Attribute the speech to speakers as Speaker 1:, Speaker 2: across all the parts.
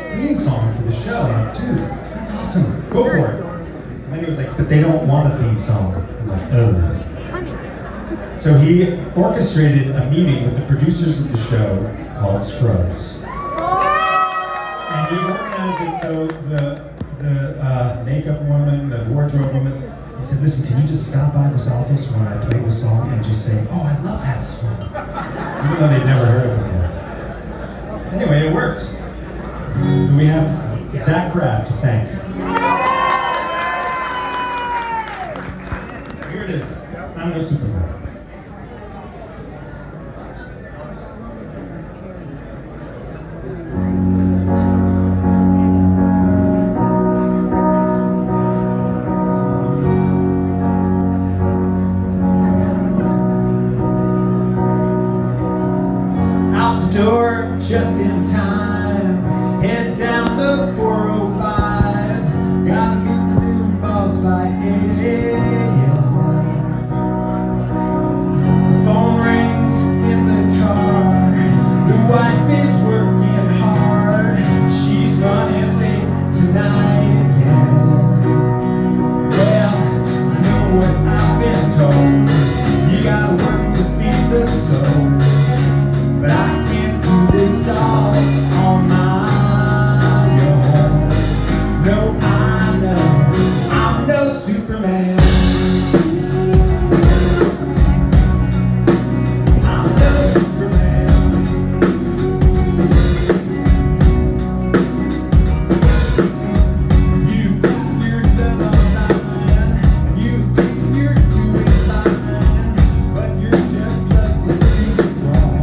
Speaker 1: theme song for the show. I'm like, dude, that's awesome. Go for it. And then he was like, but they don't want a theme song. I'm like, oh. So he orchestrated a meeting with the producers of the show called Scrubs. And he organized it so the makeup woman, the wardrobe woman, he said, listen, can you just stop by this office when I play the song and just say, oh, I love that song. Even though they'd never heard it before. Anyway, it worked. So we have Zach Braff to thank. Here it is. I'm no Superman. Door just in time, head down the 405, gotta meet the new boss by 8 a.m. The phone rings in the car, the wife is working hard, she's running late tonight again. Well, I know what I've been told, you gotta work to feed the soul, but I can't do this all on my own. No, I know I'm no Superman. I'm no Superman. You've got your love online, and you think you're doing fine, but you're just lucky to be wrong.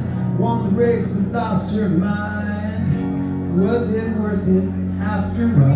Speaker 1: Won the race but lost your mind. Was it worth it after all?